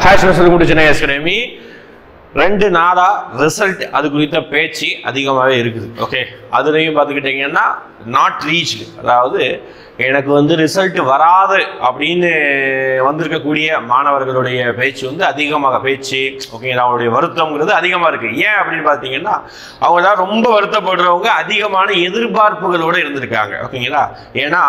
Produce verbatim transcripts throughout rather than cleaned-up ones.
Academy ரெண்டு நாளா result அது குறித்த பேச்சு அதிகமாகவே இருக்குது. ஓகே, அதுலேயும் பார்த்துக்கிட்டிங்கன்னா நாட் ரீச்டு, அதாவது எனக்கு வந்து ரிசல்ட் வராது அப்படின்னு வந்திருக்கக்கூடிய மாணவர்களுடைய பேச்சு வந்து அதிகமாக பேச்சு ஓகேங்களா, அவங்களுடைய வருத்தம்ங்கிறது அதிகமாக இருக்குது. ஏன் அப்படின்னு பார்த்தீங்கன்னா அவங்களாம் ரொம்ப வருத்தப்படுறவங்க அதிகமான எதிர்பார்ப்புகளோடு இருந்திருக்காங்க. ஓகேங்களா, ஏன்னா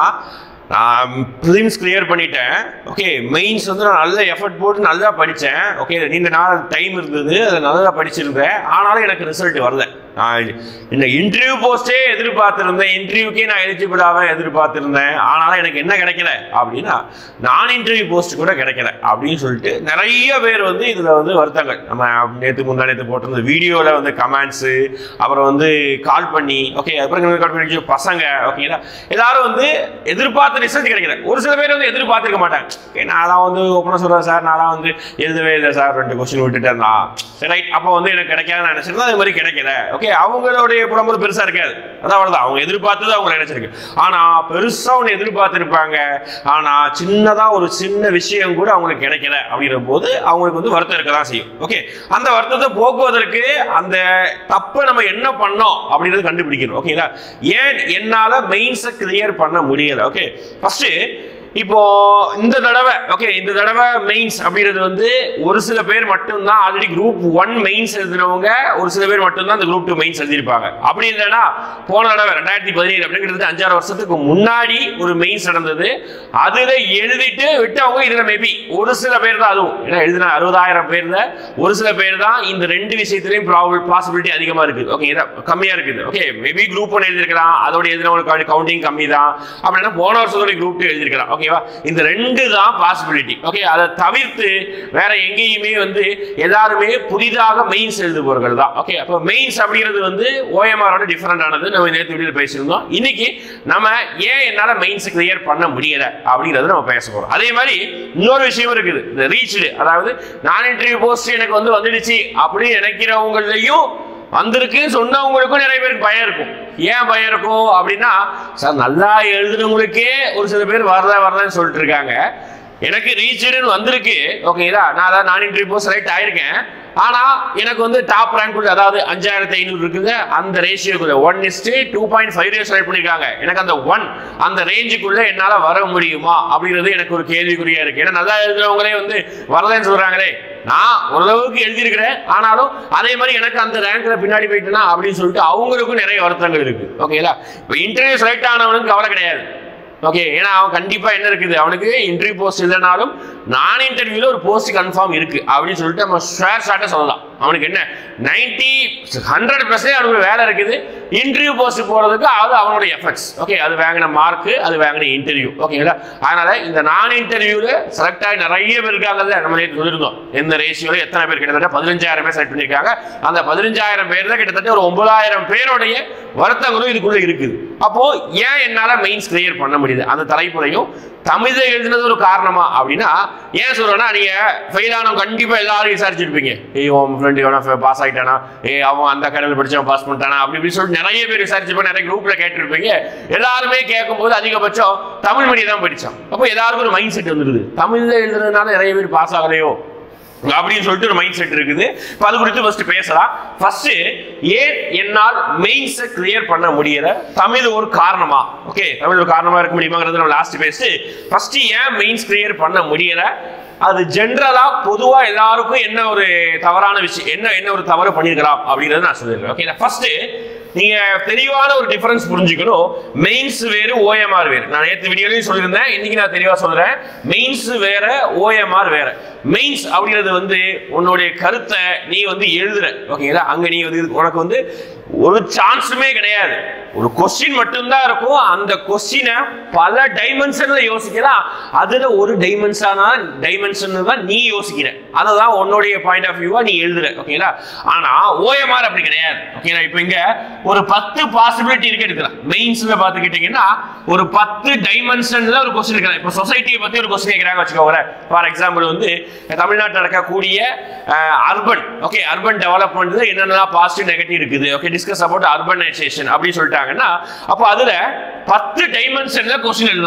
நான் ப்ரிலிம்ஸ் கிளியர் பண்ணிட்டேன். ஓகே, மெயின்ஸ் வந்து நான் நல்ல எஃபர்ட் போட்டு நல்லா படித்தேன். ஓகே, நீண்ட நாள் டைம் இருந்தது, அதை நல்லா படிச்சிருந்தேன். ஆனாலும் எனக்கு ரிசல்ட் வரல. நான் இந்த இன்டர்வியூ போஸ்டே எதிர்பார்த்துருந்தேன், இன்டர்வியூக்கே நான் எலிஜிபிளாக எதிர்பார்த்துருந்தேன். ஆனாலும் எனக்கு என்ன கிடைக்கல அப்படின்னா நான் இன்டர்வியூ போஸ்ட் கூட கிடைக்கல அப்படின்னு சொல்லிட்டு நிறைய பேர் வந்து இதில் வந்து வருத்தங்கள். நம்ம நேற்று முந்தா நேற்று போட்டிருந்த வீடியோவில் வந்து கமெண்ட்ஸு, அப்புறம் வந்து கால் பண்ணி ஓகே அப்புறம் கால் பண்ணி பசங்க ஓகேங்களா எல்லாரும் வந்து எதிர்பார்த்து ரிசல்ட் கிடைக்கல. ஒரு சில பேர் வந்து எதிர்பார்த்திருக்க மாட்டாங்க. ஓகே, நான் தான் வந்து ஓப்பனாக சொல்கிறேன் சார், நான் தான் வந்து எழுதவே இல்லை சார், ரெண்டு கொஸ்டின் விட்டுட்டு இருந்தான் சரி ரைட், அப்போ வந்து எனக்கு கிடைக்காது நான் நினச்சிருந்தேன், அது மாதிரி கிடைக்கல. ஓகே, அவங்களுடைய புறம்பு பெருசாக இருக்காது, அதான் அவ்வளோதான், அவங்க எதிர்பார்த்தது அவங்க நினைச்சிருக்கு. ஆனால் பெருசாக ஒன்று எதிர்பார்த்துருப்பாங்க, ஆனால் சின்னதாக ஒரு சின்ன விஷயம் கூட அவங்களுக்கு கிடைக்கல அப்படிங்கிற போது அவங்களுக்கு வந்து வருத்தம் இருக்க தான் செய்யும். ஓகே, அந்த வருத்தத்தை போக்குவதற்கு அந்த தப்பை நம்ம என்ன பண்ணோம் அப்படின்றது கண்டுபிடிக்கணும். ஓகேங்களா, ஏன் என்னால் மெயின்ஸை கிளியர் பண்ண முடியலை. ஓகே, ஃபர்ஸ்ட் இப்போ இந்த தடவை ஓகே இந்த தடவை மெயின்ஸ் அப்படிங்கிறது வந்து ஒரு சில பேர் மட்டும்தான் ஆல்ரெடி குரூப் ஒன் மெயின்ஸ் எழுதினவங்க, ஒரு சில பேர் மட்டும்தான் இந்த குரூப் டூ மெயின்ஸ் எழுதியிருப்பாங்க. அப்படி இல்லைன்னா போன தடவை ரெண்டாயிரத்தி பதினேழு அப்படிங்கிறது அஞ்சாறு வருஷத்துக்கு முன்னாடி ஒரு மெயின்ஸ் நடந்தது, அதுல எழுதிட்டு விட்டவங்க இதுல மேபி ஒரு சில பேர் தான், அதுவும் ஏன்னா எழுதின அறுபதாயிரம் பேர்ல ஒரு சில பேர் தான் இந்த ரெண்டு விஷயத்திலையும் பாசிபிலிட்டி அதிகமா இருக்குது. ஓகே, கம்மியா இருக்குது. ஓகே, மேபி குரூப் ஒன் எழுதிருக்கலாம், அதோட எழுதினவங்களுக்கு கவுண்டிங் கம்மி தான். அப்படின்னா போன வருஷத்தோட குரூப் டூ எழுதிருக்கலாம். ஓகேவா, இந்த ரெண்டு தான் பாசிபிலிட்டி. ஓகே, அதை தவிர்த்து வேற எங்கேயுமே வந்து எல்லாருமே புதிதாக மெயின்ஸ் எழுதுபவர்கள் தான். ஓகே, அப்போ மெயின்ஸ் அப்படிங்கிறது வந்து ஓஎம்ஆரோட டிஃபரெண்ட் ஆனது நம்ம நேற்று வீடியோ பேசியிருந்தோம். இன்னைக்கு நம்ம ஏன் என்னால மெயின்ஸ் கிளியர் பண்ண முடியல அப்படிங்கறது நம்ம பேச போறோம். அதே மாதிரி இன்னொரு விஷயம் இருக்குது, இந்த ரீச்டு, அதாவது நான் இன்டர்வியூ போஸ்ட் எனக்கு வந்து வந்துடுச்சு அப்படின்னு நினைக்கிறவங்களையும் வந்திருக்கு சொன்னவங்களுக்கும் நிறைய பேருக்கு பயம் இருக்கும். ஏன் பயம் இருக்கும் அப்படின்னா சார் நல்லா எழுதுனவங்களுக்கே ஒரு சில பேர் வரல வரலன்னு சொல்லிட்டு இருக்காங்க, எனக்கு ரீச்டுன்னு வந்திருக்கு. ஓகேங்களா, நான் அதான் நான் இன்டர்வியூ போஸ்ட் செலக்ட் ஆயிருக்கேன், ஆனா எனக்கு வந்து டாப் ரேங்க் உள்ள, அதாவது அஞ்சாயிரத்தி ஐநூறு இருக்குங்க, அந்த ரேஷியோக்குள்ள one is to two point five ரேஷ் select பண்ணிருக்காங்க. எனக்கு அந்த ஒன் அந்த ரேஞ்சுக்குள்ள என்னால வர முடியுமா அப்படிங்கிறது எனக்கு ஒரு கேள்விக்குறியா இருக்கு. ஏன்னா நல்லா எழுதுறவங்களே வந்து வரலன்னு சொல்றாங்களே, நான் ஓரளவுக்கு எழுதியிருக்கிறேன் ஆனாலும் அதே மாதிரி எனக்கு அந்த ரேங்க்ல பின்னாடி போயிட்டேன்னா அப்படின்னு சொல்லிட்டு அவங்களுக்கும் நிறைய வருத்தங்கள் இருக்கு. ஓகேங்களா, இப்போ இன்டர்வியூ செலக்ட் ஆனவனுக்கு கவலை கிடையாது. ஓகே, ஏன்னா அவன் கண்டிப்பா என்ன இருக்குது, அவனுக்கு இன்டர்வியூ போஸ்ட் இல்லைனாலும் நான் இன்டர்வியூல ஒரு போஸ்ட் கன்ஃபார்ம் இருக்கு அப்படின்னு சொல்லிட்டு நம்ம ஷேர் ஷார்ட்டா சொல்லலாம். அவனுக்கு என்ன நைன்டி ஹண்ட்ரட் பர்சன்ட் அவனுக்கு வேலை இருக்குது, இன்டர்வியூ போஸ்ட் போறதுக்கு அது அவனுடைய எஃபர்ட்ஸ். ஓகே, அது வாங்கின மார்க், அது வாங்கின இன்டர்வியூ. ஓகேங்களா, அதனால இந்த நான் இன்டர்வியூல செலக்ட் ஆகி நிறைய பேர் இருக்காங்க, நம்ம நேற்று சொல்லியிருந்தோம் எந்த ரேஷியோல எத்தனை பேர், கிட்டத்தட்ட பதினஞ்சாயிரம் பேர் செலக்ட் பண்ணியிருக்காங்க. அந்த பதினஞ்சாயிரம் பேர் தான் கிட்டத்தட்ட ஒரு ஒன்பதாயிரம் பேருடைய வருத்தங்களும் இதுக்குள்ள இருக்குது. அப்போ ஏன் என்னால மெயின்ஸ் கிளியர் பண்ண முடியுது, அந்த தலைப்புறையும் தமிழ்ல எழுதினது ஒரு காரணமா அப்படின்னா ஏன் சொல்றேன்னா, நீங்க ஃபெயில் ஆனவங்க கண்டிப்பா எல்லாரும் விசாரிச்சிருப்பீங்க, ஏய் உன் ஃப்ரெண்ட் எவனா பாஸ் ஆயிட்டானா, ஏ அவன் அந்த அகாடமியில் படிச்சவன் பாஸ் பண்ணிட்டானா அப்படி இப்படி சொல்லிட்டு நிறைய பேர் விசாரிச்சிருப்பாங்க, நிறைய குரூப்ல கேட்டிருப்பீங்க. எல்லாருமே கேட்கும் போது அதிகபட்சம் தமிழ் மீடியம் தான் படிச்சான். அப்போ எல்லாருக்கும் ஒரு மைண்ட் செட் வந்துருது, தமிழ்ல எழுதுறதுனால நிறைய பேர் பாஸ் ஆகலையோ அப்படின்னு சொல்லிட்டு ஒரு மைண்ட் செட் இருக்குது. இப்போ அது குறித்து ஃபர்ஸ்ட் பேசலாம். ஃபர்ஸ்ட் ஏன் என்னால் மெயின்ஸை கிளியர் பண்ண முடியல, தமிழ் ஒரு காரணமா, ஓகே தமிழ் ஒரு காரணமா இருக்க முடியுமாங்கிறது நம்ம லாஸ்ட் பேசி ஃபர்ஸ்ட் ஏன் மெயின்ஸ் கிளியர் பண்ண முடியல, அது ஜென்ரலா பொதுவா எல்லாருக்கும் என்ன ஒரு தவறான விஷயம், என்ன என்ன ஒரு தவறு பண்ணிருக்கலாம் அப்படிங்கறது நான் சொல்லிடுறேன். ஓகே, ஃபர்ஸ்ட் நீங்க தெளிவான ஒரு டிஃபரன்ஸ் புரிஞ்சுக்கணும், மெயின்ஸ் வேறு ஓஎம்ஆர் வேறு. நான் நேற்று வீடியோலையும் சொல்லியிருந்தேன், இன்னைக்கு நான் தெளிவா சொல்றேன், மெயின்ஸ் வேற ஓஎம்ஆர் வேற. மெயின்ஸ் அப்படிங்கிறது வந்து உன்னுடைய கருத்தை நீ வந்து எழுதுற. ஓகேங்களா, அங்க நீ வந்து உனக்கு வந்து ஒரு சான்ஸுமே கிடையாது, ஒரு கொஸ்டின் மட்டும்தான் இருக்கும். அந்த கொஸ்டினை பல டைமென்ஷன்ல யோசிக்கலாம், அதுல ஒரு டைமென்ஷனா டைமென்ஷன் தான் நீ யோசிக்கிற, அதுதான் உன்னுடைய பாயிண்ட் ஆஃப் வியூவா நீ எழுதுற. ஓகேங்களா, ஆனா ஓஎம்ஆர் அப்படி கிடையாது. ஓகேங்களா, இப்போ இங்க ஒரு பத்து பாசிபிலிட்டி இருக்கு எடுக்கலாம். மெயின்ஸ்ல பாத்துக்கிட்டீங்கன்னா ஒரு பத்து டைமென்ஷன்ல ஒரு கொஸ்டின் இருக்கலாம். இப்போ சொசைட்டியை பத்தி ஒரு கொஸ்டின் கேட்கறாங்க வச்சுக்கோங்க. ஃபார் எக்ஸாம்பிள் வந்து தமிழ்நாட்டில் நடக்கக்கூடிய அர்பன் ஓகே அர்பன் டெவலப்மெண்ட் என்னென்னலாம் பாசிட்டிவ் நெகட்டிவ் இருக்குது, ஓகே டிஸ்கஸ் அபவுட் அர்பனைசேஷன் அப்படி சொல்லிட்டாங்கன்னா அப்போ அதுல பத்து டைமென்ஷன்ல கொஸ்டின் எழுதலாம்.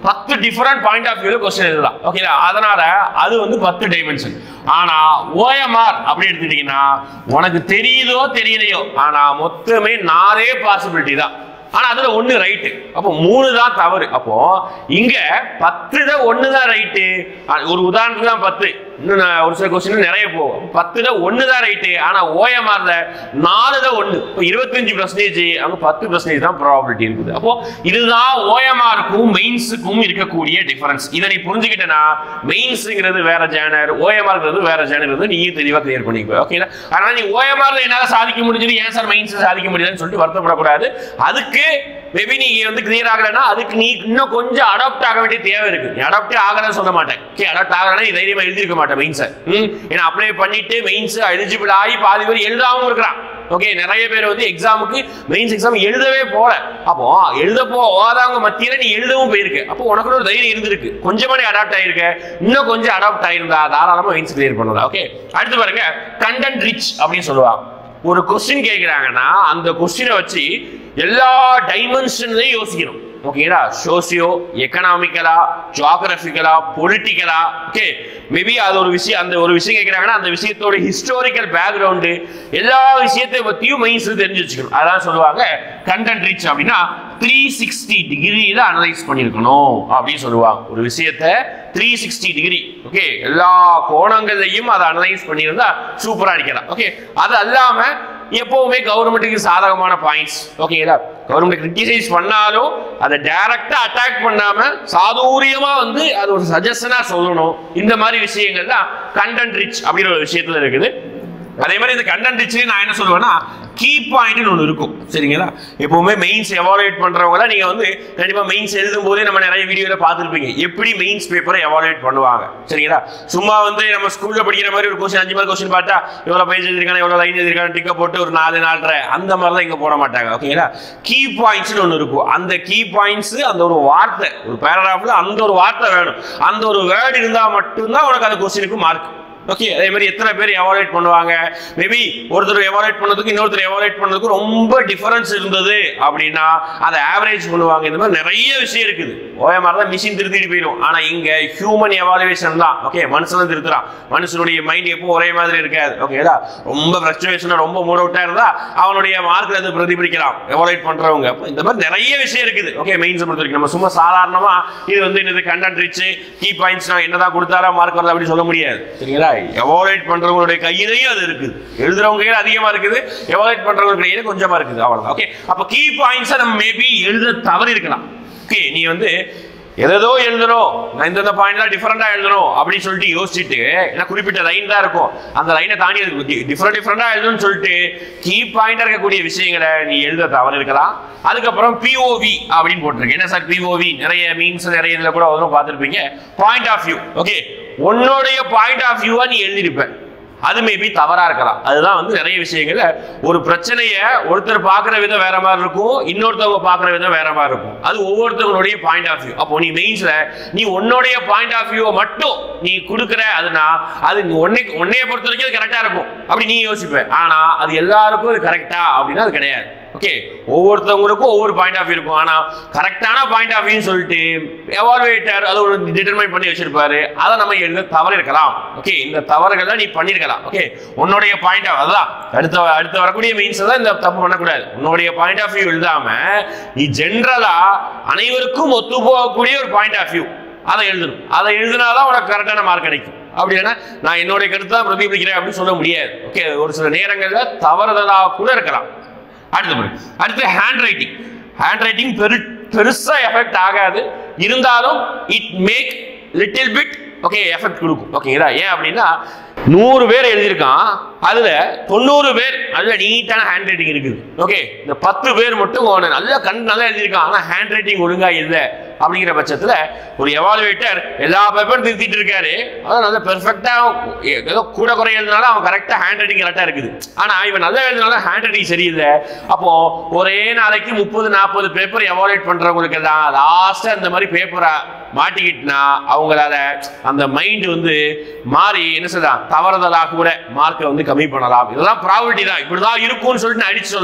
பத்து டிஃபரெண்ட் பாயிண்ட் ஆஃப் வியூல கொஸ்டின் எழுதலாம். ஓகேங்களா? அதனால அது வந்து பத்து டைமென்ஷன். ஆனா ஓஎம்ஆர் அப்படி எடுத்துட்டீங்கன்னா உனக்கு தெரியுதோ தெரியலையோ ஆனா மொத்தமே நாலே பாசிபிலிட்டி தான். ஆனா அதுல ஒண்ணு ரைட்டு, அப்போ மூணு தான் தவறு. அப்போ இங்க பத்து தான் ஒண்ணு தான் ரைட்டு. ஒரு உதாரணத்துக்கு தான் பத்து, இன்னும் ஒரு சில கொஸ்டின் நிறைய போகும். பத்து தான் ஒண்ணு தான் ரைட்டு, ஆனா ஓஎம்ஆர்ல நாலு தான் ஒண்ணு. இப்போ இருபத்தஞ்சு பர்சன்டேஜ் அங்க பத்து பர்சன்டேஜ் தான் ப்ராபபிலிட்டி இருக்குது. அப்போ இதுதான் ஓஎம்ஆருக்கும் மெயின்ஸுக்கும் இருக்கக்கூடிய டிஃபரன்ஸ். இதை நீ புரிஞ்சுக்கிட்டனா மெயின்ஸ்ங்கிறது வேற ஜேனர், ஓஎம்ஆர்ங்கிறது வேற ஜேனர், நீ தெளிவா கிளியர் பண்ணிக்கோ. ஓகேங்களா? அதனால நீ ஓஎம்ஆர்ல என்னால சாதிக்க முடிஞ்சது, ஏன் சார் மெயின்ஸ் சாதிக்க முடியாதுன்னு சொல்லிட்டு வருத்தப்படக்கூடாது. அதுக்கு மேபி நீ வந்து கிளியர் ஆகலன்னா அதுக்கு நீ இன்னும் கொஞ்சம் அடாப்ட் ஆக வேண்டிய தேவை இருக்கு. நீ அடாப்ட் ஆகலன்னு சொல்ல மாட்டேன். ஓகே, அடாப்ட் ஆகலன்னா நீ தைரியமா எழுதிருக்க மாட்டேன் மெயின்ஸ். ம் ஏன்னா அப்ளை பண்ணிட்டு மெயின்ஸ் எலிஜிபிள் ஆகி பாதி பேர் எழுதாவும் இருக்கிறான். ஓகே, நிறைய பேர் வந்து எக்ஸாமுக்கு மெயின்ஸ் எக்ஸாம் எழுதவே போல. அப்போ எழுத போகாதவங்க மத்தியில நீ எழுதவும் போயிருக்கு. அப்போ உனக்கு ஒரு தைரியம் இருந்திருக்கு, கொஞ்சமா நீ அடாப்ட் ஆயிருக்க. இன்னும் கொஞ்சம் அடாப்ட் ஆயிருந்தா தாராளமா மெயின்ஸ் கிளியர் பண்ணலாம். ஓகே, அடுத்து பாருங்க கண்டென்ட் ரிச் அப்படின்னு சொல்லுவாங்க. ஒரு கொஸ்டின் கேட்கிறாங்கன்னா அந்த கொஸ்டினை வச்சு எல்லா டைமென்ஷன்லையும் யோசிக்கணும். ஓகேங்களா? சோசியோ எக்கனாமிக்கலா, ஜியோகிராபிக்கலா, பொலிட்டிக்கலா. ஓகே, மேபி அது ஒரு விஷயம், அந்த ஒரு விஷயம் கேட்கிறாங்கன்னா அந்த விஷயத்தோட ஹிஸ்டாரிக்கல் பேக்ரவுண்டு எல்லா விஷயத்தை பத்தியும் மெயின்ஸ் தெரிஞ்சு வச்சுக்கணும். அதான் சொல்லுவாங்க கண்டென்ட் ரிச் அப்படின்னா த்ரீ சிக்ஸ்டி டிகிரியில அனலைஸ் பண்ணிருக்கணும் அப்படின்னு சொல்லுவாங்க. ஒரு விஷயத்தை த்ரீ சிக்ஸ்டி டிகிரி, ஓகே, எல்லா கோணங்களையும் அதை அனலைஸ் பண்ணியிருந்தா சூப்பரா அடிக்கலாம். ஓகே, அது அல்லாம எப்பவுமே கவர்மெண்ட்டுக்கு சாதகமான பாயிண்ட்ஸ். ஓகேங்களா? கவர்மெண்ட் கிரிட்டிசைஸ் பண்ணாலும் அதை டைரக்டா அட்டாக் பண்ணாம சாதுரியமா வந்து அது ஒரு சஜஷனா சொல்லணும். இந்த மாதிரி விஷயங்கள் தான் கண்டென்ட் ரிச் அப்படிங்கிற ஒரு விஷயத்துல இருக்குது. அதே மாதிரி இந்த கண்டென்ட் ரிச்ல நான் என்ன சொல்லுவேன்னா கீ பாயிண்ட் ஒன்று இருக்கும். சரிங்களா? எப்பவுமே மெயின்ஸ் எவாலுவேட் பண்றவங்க நீங்க வந்து கண்டிப்பா மெயின்ஸ் எழுதும் போதே நம்ம நிறைய வீடியோல பார்த்துருப்பீங்க எப்படி மெயின்ஸ் பேப்பரை எவாலுவேட் பண்ணுவாங்க. சரிங்களா? சும்மா வந்து நம்ம ஸ்கூல்ல படிக்கிற மாதிரி ஒரு கொஸ்டின் அஞ்சு மார்க் கொஸ்டின் பார்த்தா எவ்வளவு பேஜ் எழுதிருக்காங்க, எவ்வளவு லைன் எழுதிருக்காங்க, டிக்க போட்டு ஒரு நாலு நாலரை அந்த மாதிரிலாம் இங்க போட மாட்டாங்க. ஓகேங்களா? கீ பாயிண்ட்ஸ் ஒன்று இருக்கும். அந்த கீ பாயிண்ட்ஸ் அந்த ஒரு வார்த்தை, ஒரு பேராகிராஃப்ல அந்த ஒரு வார்த்தை வேணும். அந்த ஒரு வேர்டு இருந்தா மட்டும்தான் உனக்கு அந்த கொஸ்டினுக்கு மார்க். ஓகே, அதே மாதிரி எத்தனை பேர் எவாலுவேட் பண்ணுவாங்க, மேபி ஒருத்தர் எவாலுவேட் பண்ணதுக்கு இன்னொருத்தர் எவாலுவேட் பண்ணதுக்கு ரொம்ப டிஃபரன்ஸ் இருந்தது அப்படின்னா அதை ஆவரேஜ் பண்ணுவாங்க. இந்த மாதிரி நிறைய விஷயம் இருக்குது. ஓஎம்ஆர் தான் மிஷின் திருத்திட்டு போயிடும். ஆனா இங்க ஹியூமன் எவாலுவேஷன் தான். ஓகே, மனுஷன் திருத்துறான். மனுஷனுடைய மைண்ட் எப்போ ஒரே மாதிரி இருக்காது. ஓகேதா? ரொம்ப ஃப்ரஸ்ட்ரேஷனா ரொம்ப மூட் அவுட்டா இருந்தா அவனுடைய மார்க்ல அது பிரதிபலிக்கலாம் எவாலுவேட் பண்றவங்க. இந்த மாதிரி நிறைய விஷயம் இருக்குது. ஓகே, மெயின்ஸ் பொறுத்த வரைக்கும் நம்ம சும்மா சாதாரணமா இது வந்து என்னது கண்டென்ட் ரிச் கீ பாயிண்ட்ஸ் என்னதான் கொடுத்தாரா மார்க் வரல அப்படி சொல்ல முடியாது. சரிங்களா? எவாலுவேட் பண்றவங்களுடைய கையிலேயும் அது இருக்குது, எழுதுறவங்க கையில அதிகமா இருக்குது, எவாலுவேட் பண்றவங்க கையில கொஞ்சமா இருக்குது. அவ்வளவுதான். ஓகே, அப்ப கீ பாயிண்ட்ஸ் நம்ம மேபி எழுத தவறி இருக்கலாம். ஓகே, நீ வந்து ஏதோ எழுதணும், இந்த பாயிண்ட்லாம் டிஃபரெண்டா எழுதணும் அப்படின்னு சொல்லிட்டு யோசிச்சுட்டு ஏன்னா குறிப்பிட்ட லைன் தான் இருக்கும், அந்த லைனை தாண்டி டிஃபரெண்ட் டிஃபரெண்டா எழுதணும்னு சொல்லிட்டு கீ பாயிண்டா இருக்கக்கூடிய விஷயங்களை நீ எழுத தவறு இருக்கலாம். அதுக்கப்புறம் பிஓவி அப்படின்னு போட்டிருக்கு. என்ன சார் பிஓவி? நிறைய மீன்ஸ் நிறைய இதுல கூட வரும் பார்த்துருப்பீங்க. Point of view. ஓகே, உன்னுடைய பாயிண்ட் ஆஃப் வியூவா நீ எழுதிருப்ப, அது மேபி தவறா இருக்கலாம். அதுதான் வந்து நிறைய விஷயங்கள்ல ஒரு பிரச்சனைய ஒருத்தர் பாக்குற விதம் வேற மாதிரி இருக்கும், இன்னொருத்தவங்க பாக்குற விதம் வேற மாதிரி இருக்கும். அது ஒவ்வொருத்தவங்களுடைய பாயிண்ட் ஆஃப் வியூ. அப்போ நீ மெயின்ஸ்ல நீ உன்னுடைய பாயிண்ட் ஆஃப் வியூவை மட்டும் நீ கொடுக்குற, அதுனா அது உன்னை உன்னைய பொறுத்த வரைக்கும் அது கரெக்டா இருக்கும் அப்படி நீ யோசிப்ப. ஆனா அது எல்லாருக்கும் அது கரெக்டா அப்படின்னா அது கிடையாது. ஓகே, ஒவ்வொருத்தவங்களுக்கும் ஒவ்வொரு பாயிண்ட் ஆஃப் வியூ இருக்கும். ஆனா கரெக்டான பாயிண்ட் ஆஃப் வியூன்னு சொல்லிட்டு எவாலுவேட்டர் அதை ஒரு டிட்டர்மைன் பண்ணி வச்சிருப்பாரு, அதை நம்ம எழுத தவறு இருக்கலாம். ஓகே, இந்த தவறுகள் தான் நீ பண்ணிருக்கலாம். ஓகே, உன்னுடைய பாயிண்ட் ஆஃப் அதான் அடுத்த அடுத்த வரக்கூடிய மீன்ஸ் தான் இந்த தப்பு பண்ணக்கூடாது. உன்னுடைய பாயிண்ட் ஆஃப் வியூ எழுதாம நீ ஜென்ரலா அனைவருக்கும் ஒத்து போகக்கூடிய ஒரு பாயிண்ட் ஆஃப் வியூ அதை எழுதணும். அதை எழுதினாதான் உனக்கு கரெக்டான மார்க் கிடைக்கும். அப்படி இல்லைன்னா நான் என்னுடைய கருத்து தான் பிரதிபலிக்கிறேன் அப்படின்னு சொல்ல முடியாது. ஓகே, ஒரு சில நேரங்கள்ல தவறுதலாக கூட இருக்கலாம். அடுத்து அடுத்து ஹேண்ட் ரைட்டிங். ஹேண்ட் ரைட்டிங் பெரு பெருசா எஃபெக்ட் ஆகாது, இருந்தாலும் it make little bit okay effect கொடுக்கும். ஓகேங்களா? ஏன் அப்படின்னா நூறு பேர் எழுதியிருக்கான், அதுல தொண்ணூறு பேர் அதுல நீட்டான ஹேண்ட் ரைட்டிங் இருக்குது. ஓகே, இந்த பத்து பேர் மட்டும் நல்ல கண் நல்லா எழுதியிருக்கான், ஆனா ஹேண்ட் ரைட்டிங் ஒழுங்கா இல்லை அப்படிங்கிற பட்சத்துல ஒரு எவாலுவேட்டர் எல்லா பேப்பரும் திருத்திட்டு இருக்காரு, அதான் நல்லா பெர்ஃபெக்டா ஏதோ கூட குறை எழுதினாலும் அவன் கரெக்டா ஹேண்ட் ரைட்டிங் கரெக்டா இருக்குது. ஆனா இவன் நல்லா எழுதினாலும் ஹேண்ட் ரைட்டிங் சரியில்லை. அப்போ ஒரே நாளைக்கு முப்பது நாற்பது பேப்பர் எவாலுவேட் பண்றவங்களுக்கு எல்லாம் லாஸ்டா இந்த மாதிரி பேப்பரை மாட்டிக்கிட்டுனா அவங்களால அந்த மைண்ட் வந்து மாறி என்ன செய்யலாம், தவறுதலாக கூட மார்க்கை வந்து கம்மி பண்ணலாம். இதெல்லாம் ப்ராபபிலிட்டி தான், இப்படிதான் இருக்கும்னு சொல்லிட்டு நான் அடிச்சு சொல்ல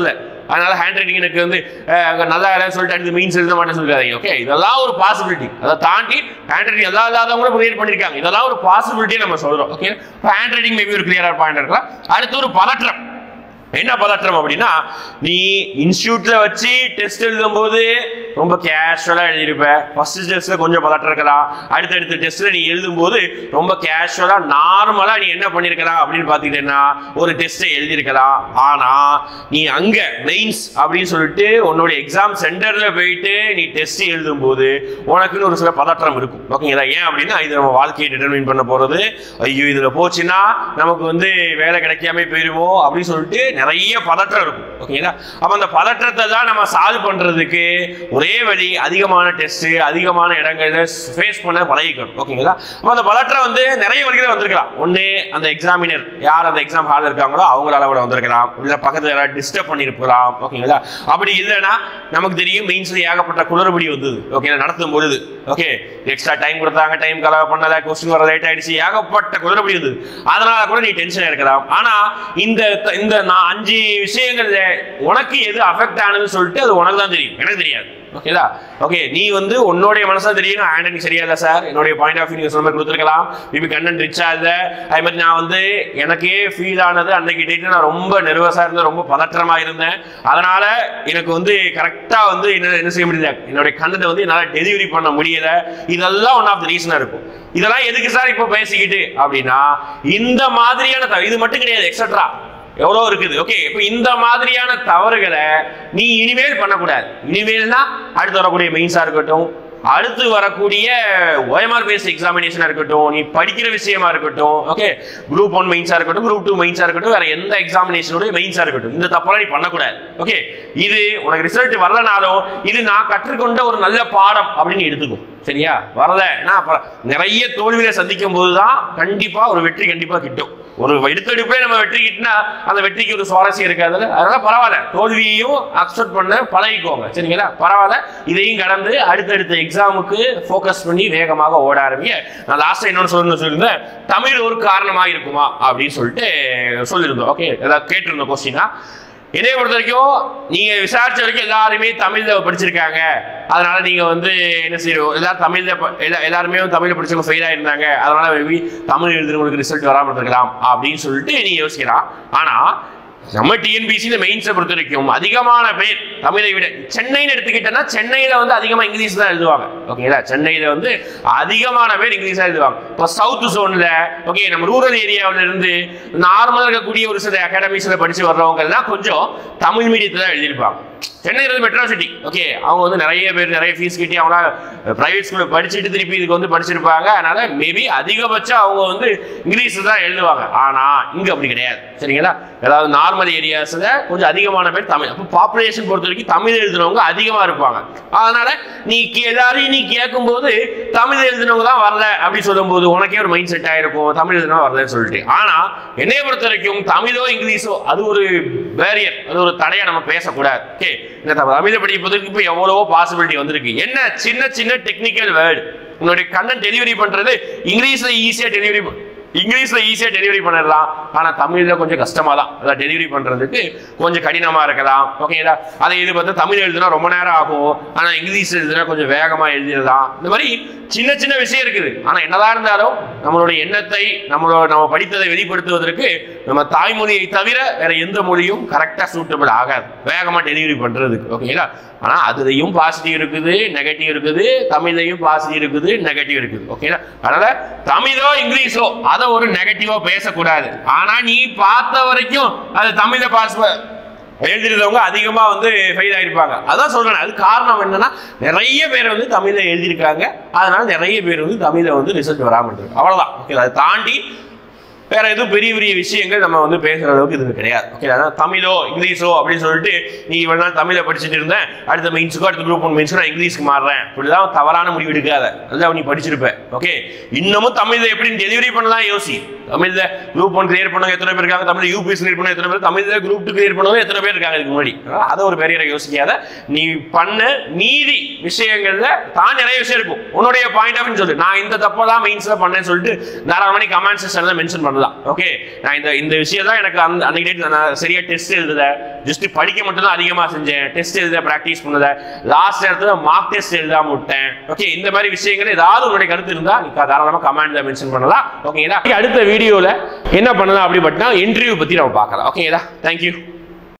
அதனால ஹேண்ட் ரைட்டிங் எனக்கு வந்து நல்லா இல்லைன்னு சொல்லிட்டு அடுத்து மீன்ஸ் எழுத மாட்டேன்னு சொல்லிடாதீங்க. ஓகே, இதெல்லாம் ஒரு பாசிபிலிட்டி. அதை தாண்டி ஹேண்ட் ரைட்டிங் எல்லாம் இல்லாதவங்க கிரியேட் பண்ணிருக்காங்க. இதெல்லாம் ஒரு பாசிபிலிட்டியை நம்ம சொல்றோம். ஓகே, ஹேண்ட் ரைட்டிங் மேபி ஒரு கிளியரா பாயிண்ட் இருக்கலாம். அடுத்து ஒரு பதற்றம். என்ன பதற்றம் அப்படின்னா, நீ இன்ஸ்டியூட்ல வச்சு டெஸ்ட் எழுதும் போது ரொம்ப கேஷுவலா எழுதிருப்ப. ஃபர்ஸ்ட் டெஸ்ட்ல கொஞ்சம் பதற்றம் இருக்கலாம். அடுத்தடுத்த டெஸ்ட்ல நீ எழுதும் போது ரொம்ப கேஷுவலா நார்மலா நீ என்ன பண்ணிருக்கலாம் அப்படின்னு பாத்தீங்கன்னா ஒரு டெஸ்ட்டை எழுதிருக்கலாம். ஆனா நீ அங்க மெயின்ஸ் அப்படின்னு சொல்லிட்டு உன்னோட எக்ஸாம் சென்டர்ல போயிட்டு நீ டெஸ்ட் எழுதும் போது உனக்குன்னு ஒரு சில பதற்றம் இருக்கும். ஓகேங்களா? ஏன் அப்படின்னா இது நம்ம வாழ்க்கையை டிட்டர்மின் பண்ண போறது. ஐயோ இதுல போச்சுன்னா நமக்கு வந்து வேலை கிடைக்காம போயிருமோ அப்படின்னு சொல்லிட்டு நிறைய பதற்றம் இருக்கும். ஓகேங்களா? அப்ப அந்த பதற்றத்தை தான் நம்ம சால்வ் பண்றதுக்கு ஒரே வழி அதிகமான டெஸ்ட், அதிகமான இடங்கள்ல ஃபேஸ் பண்ண பழகிக்கணும். ஓகேங்களா? அப்ப அந்த பதற்றம் வந்து நிறைய வழிகளை வந்திருக்கலாம். ஒண்ணு, அந்த எக்ஸாமினர் யார் அந்த எக்ஸாம் ஹால் இருக்காங்களோ அவங்களால கூட வந்திருக்கலாம். இல்ல பக்கத்துல யாராவது டிஸ்டர்ப் பண்ணிருக்கலாம். ஓகேங்களா? அப்படி இல்லைன்னா நமக்கு தெரியும் மெயின்ஸ்ல ஏகப்பட்ட குளறுபடி வந்தது. ஓகே, நடத்தும் பொழுது ஓகே எக்ஸ்ட்ரா டைம் கொடுத்தாங்க, டைம் கலவை பண்ணல, கொஸ்டின் வர லேட் ஆயிடுச்சு, ஏகப்பட்ட குளறுபடி வந்தது. அதனால கூட நீ டென்ஷன் இருக்கலாம். ஆனா இந்த இந்த அஞ்சு விஷயங்கள்ல உனக்கு எது அஃபெக்ட் ஆனதுன்னு சொல்லிட்டு அது உனக்கு தான் தெரியும், எனக்கு தெரியாது. ஓகேதா? ஓகே, நீ வந்து உன்னோடைய மனசா தெரியும் ஹேண்ட் ரைட்டிங் சரியா இல்லை சார், என்னுடைய பாயிண்ட் ஆஃப் வியூ நீங்க சொல்ல கொடுத்துருக்கலாம், மேபி கண்டென்ட் ரிச்சா இல்லை. அதே மாதிரி நான் வந்து எனக்கே ஃபீல் ஆனது அன்னைக்கு டேட்டு நான் ரொம்ப நெர்வஸா இருந்தேன், ரொம்ப பதற்றமா இருந்தேன். அதனால எனக்கு வந்து கரெக்டா வந்து என்ன என்ன செய்ய முடியல, என்னுடைய கண்டென்ட் வந்து என்னால் டெலிவரி பண்ண முடியல. இதெல்லாம் ஒன் ஆஃப் த ரீசனா இருக்கும். இதெல்லாம் எதுக்கு சார் இப்போ பேசிக்கிட்டு அப்படின்னா, இந்த மாதிரியான இது மட்டும் கிடையாது, எக்ஸெட்ரா எவ்வளோ இருக்குது. ஓகே, இப்போ இந்த மாதிரியான தவறுகளை நீ இனிமேல் பண்ணக்கூடாது. இனிமேல்னா அடுத்து வரக்கூடிய மெயின்ஸா இருக்கட்டும், அடுத்து வரக்கூடிய ஓஎம்ஆர் பேஸ்ட் எக்ஸாமினேஷனா இருக்கட்டும், நீ படிக்கிற விஷயமா இருக்கட்டும், ஓகே குரூப் ஒன் மெயின்ஸா இருக்கட்டும், குரூப் டூ மெயின்ஸா இருக்கட்டும், வேற எந்த எக்ஸாமினேஷனோட மெயின்ஸா இருக்கட்டும், இந்த தப்பெல்லாம் நீ பண்ணக்கூடாது. ஓகே, இது உனக்கு ரிசல்ட் வரலனாலும் இது நான் கற்றுக்கொண்ட ஒரு நல்ல பாடம் அப்படின்னு எடுத்துக்கும். சரியா? வரல நிறைய தோல்வியை சந்திக்கும் போதுதான் கண்டிப்பா ஒரு வெற்றி கண்டிப்பா கிட்டும். ஒரு எடுத்தெடுப்பே நம்ம வெற்றி கிட்டினா அந்த வெற்றிக்கு ஒரு சுவாரஸ்யம் இருக்காது. அதனால பரவாயில்ல, தோல்வியையும் அக்செப்ட் பண்ண பழகிக்கோங்க. சரிங்களா? பரவாயில்ல, இதையும் கடந்து அடுத்தடுத்த எக்ஸாமுக்கு ஃபோக்கஸ் பண்ணி வேகமாக ஓட ஆரம்பிங்க. நான் லாஸ்ட் என்னன்னு சொல்லணும்னு சொல்லியிருந்தேன், தமிழ் ஒரு காரணமா இருக்குமா அப்படின்னு சொல்லிட்டு சொல்லியிருந்தோம். ஓகே, ஏதாவது கேட்டிருந்தோம் கொஸ்டினா. என்னைய பொறுத்த வரைக்கும் நீங்க விசாரிச்ச வரைக்கும் எல்லாருமே தமிழ்ல படிச்சிருக்காங்க. அதனால நீங்க வந்து என்ன செய்யறோம், எல்லாரும் தமிழ்ல எல்லாருமே தமிழ்ல படிச்சவங்க ஃபெயில் ஆயிருந்தாங்க, அதனால மேபி தமிழ் எழுதுறவங்களுக்கு ரிசல்ட் வராமல் இருக்கலாம் அப்படின்னு சொல்லிட்டு நீ யோசிக்கலாம். ஆனா நம்ம டிஎன்பிசி மெயின்ஸை பொறுத்த வரைக்கும் அதிகமான பேர் தமிழை விட, சென்னைன்னு எடுத்துக்கிட்டேன்னா சென்னையில வந்து அதிகமா இங்கிலீஷ் தான் எழுதுவாங்க. ஓகேங்களா? சென்னையில வந்து அதிகமான பேர் இங்கிலீஷ் தான் எழுதுவாங்க. இப்போ சவுத் ஜோன்ல ஓகே நம்ம ரூரல் ஏரியாவில இருந்து நார்மலா இருக்கக்கூடிய ஒரு சில அகாடமிஸ்ல படிச்சு வர்றவங்க எல்லாம் கொஞ்சம் தமிழ் மீடியத்துல தான் எழுதியிருப்பாங்க. சென்னை மெட்ரோ சிட்டி ஓகே, அவங்க வந்து நிறைய பேர் நிறைய ஃபீஸ் கட்டி அவங்க பிரைவேட் ஸ்கூல்ல படிச்சுட்டு திருப்பி இதுக்கு வந்து படிச்சிருப்பாங்க. அதனால மேபி அதிகபட்சம் அவங்க வந்து இங்கிலீஷ் தான் எழுதுவாங்க. ஆனா இங்க அப்படி கிடையாது. சரிங்களா? ஏதாவது நார்மல் ஏரியாஸ்ல கொஞ்சம் அதிகமான பேர் தமிழ், அப்போ பாப்புலேஷன் பொறுத்த வரைக்கும் தமிழ் எழுதுனவங்க அதிகமா இருப்பாங்க. அதனால நீ எல்லாரையும் நீ கேட்கும் போது தமிழ் எழுதுனவங்க தான் வரல அப்படி சொல்லும் போது உனக்கே ஒரு மைண்ட் செட் ஆயிருக்கும், தமிழ் எழுதுனா வரலன்னு சொல்லிட்டு. ஆனா என்னைய பொறுத்த வரைக்கும் தமிழோ இங்கிலீஷோ அது ஒரு பேரியர், அது ஒரு தடையா நம்ம பேசக்கூடாது. ஓகே, இந்த தமிழை படிப்பதற்கு இப்போ எவ்வளவோ பாசிபிலிட்டி வந்திருக்கு. என்ன சின்ன சின்ன டெக்னிக்கல் வேர்டு உன்னுடைய கண்டென்ட் டெலிவரி பண்றது இங்கிலீஷ்ல ஈஸியா டெலிவரி இங்கிலீஷ்ல ஈஸியா டெலிவரி பண்ணிடலாம். ஆனா தமிழ்ல கொஞ்சம் கஷ்டமா தான் அதை டெலிவரி பண்றதுக்கு கொஞ்சம் கடினமா இருக்கலாம். ஓகேங்களா? அதை இது பார்த்து தமிழ் எழுதுனா ரொம்ப நேரம் ஆகும், ஆனா இங்கிலீஷ் எழுதுனா கொஞ்சம் வேகமா எழுதிடலாம். இந்த மாதிரி சின்ன சின்ன விஷயம் இருக்குது. ஆனா என்னதான் இருந்தாலும் நம்மளுடைய எண்ணத்தை நம்மளோட நம்ம படித்ததை வெளிப்படுத்துவதற்கு நம்ம தாய்மொழியை தவிர வேற எந்த மொழியும் கரெக்டா சூட்டபிள் ஆகாது வேகமா டெலிவரி பண்றதுக்கு. ஓகேங்களா? ஆனா அதுலயும் பாசிட்டிவ் இருக்குது, நெகட்டிவ் இருக்குது. தமிழ்லையும் பாசிட்டிவ் இருக்குது, நெகட்டிவ் இருக்குது. ஓகேங்களா? அதனால தமிழோ இங்கிலீஷோ அதை ஒரு நெகட்டிவா பேசக்கூடாது. ஆனா நீ பார்த்த வரைக்கும் அது தமிழ பாஸ் எழுதிருந்தவங்க அதிகமா வந்து ஃபெயில் ஆயிருப்பாங்க. அதான் சொல்றேன். அது காரணம் என்னன்னா நிறைய பேர் வந்து தமிழ்ல எழுதியிருக்காங்க, அதனால நிறைய பேர் வந்து தமிழ்ல வந்து ரிசல்ட் வராமல் இருக்கு. அவ்வளவுதான். ஓகே, அதை தாண்டி வேற எதுவும் பெரிய பெரிய விஷயங்கள் நம்ம வந்து பேசுற அளவுக்கு இது கிடையாது. ஓகே, அதான் தமிழோ இங்கிலீஷோ அப்படின்னு சொல்லிட்டு நீ இவ்வளவு நாள் தமிழை படிச்சுட்டு இருந்தேன், அடுத்த மெயின்ஸுக்கோ அடுத்த குரூப் ஒன் மெயின்ஸுக்கோ நான் இங்கிலீஷ்க்கு மாறுறேன், இப்படிதான் தவறான முடிவு எடுக்காத. அதான் நீ படிச்சிருப்ப. ஓகே, இன்னமும் தமிழ்ல எப்படி டெலிவரி பண்ணலாம் யோசி. தமிழ்ல குரூப் ஒன் கிளியர் பண்ணவங்க எத்தனை பேர் இருக்காங்க, தமிழ்ல யூபிஎஸ் கிளியர் பண்ண எத்தனை பேர், தமிழ்ல குரூப் டூ கிளியர் பண்ணவங்க எத்தனை பேர் இருக்காங்க இதுக்கு முன்னாடி. அதை ஒரு பெரிய யோசிக்காத. நீ பண்ண மீதி விஷயங்கள்ல தான் நிறைய விஷயம் இருக்கும். உன்னுடைய பாயிண்ட் ஆஃப் வியூ சொல்லு. நான் இந்த தப்பெல்லாம் மெயின்ஸ்ல பண்ணேன்னு சொல்லிட்டு தாராளமா கமெண்ட் செக்ஷன்ல மென்ஷன் பண்ணலாம். பண்ணலாம். ஓகே, நான் இந்த இந்த விஷயம் தான் எனக்கு அந்த அன்னைக்கு டேட் நான் சரியா டெஸ்ட் எழுதுத, ஜஸ்ட் படிக்க மட்டும் தான் அதிகமா செஞ்சேன், டெஸ்ட் எழுத பிராக்டிஸ் பண்ணத, லாஸ்ட் இடத்துல மார்க் டெஸ்ட் எழுதாம விட்டேன். ஓகே, இந்த மாதிரி விஷயங்கள் ஏதாவது உங்களுடைய கருத்து இருந்தா நீங்க தாராளமா கமெண்ட்ல மென்ஷன் பண்ணலாம். ஓகேங்களா, அடுத்த வீடியோல என்ன பண்ணலாம் அப்படி பட்டா இன்டர்வியூ பத்தி நம்ம பார்க்கலாம். ஓகேங்களா, தேங்க்யூ.